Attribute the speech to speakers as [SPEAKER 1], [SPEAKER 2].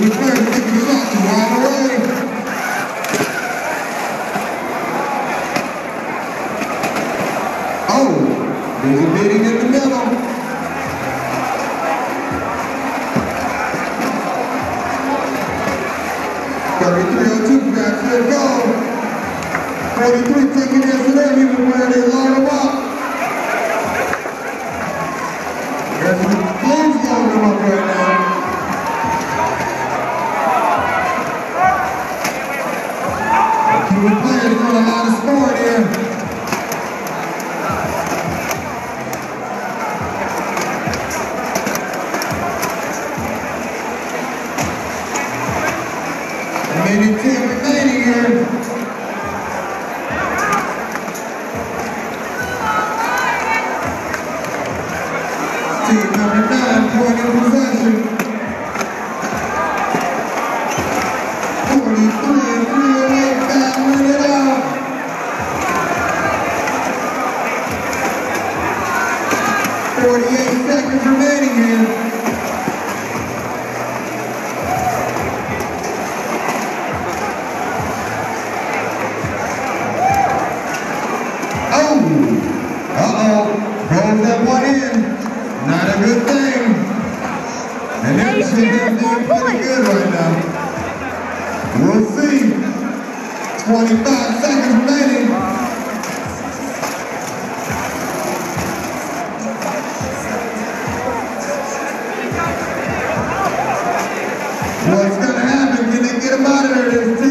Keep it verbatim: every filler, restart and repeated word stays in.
[SPEAKER 1] was first, taking the shot to wide away. Oh, there's a beating in the middle. thirty-three oh two grabs the goal. forty-three taking it to them even where they load them up. There's the Blues loading them up right now. Two players doing a lot of scoring here. Minute ten remaining here. Team number nine, point in possession. forty-three and three away, battling it out. forty-eight seconds remaining here. Uh-oh, throws that one in. Not a good thing. And that shit is doing pretty good right now. We'll see. twenty-five seconds remaining. What's gonna happen? Can they get him out of there this time?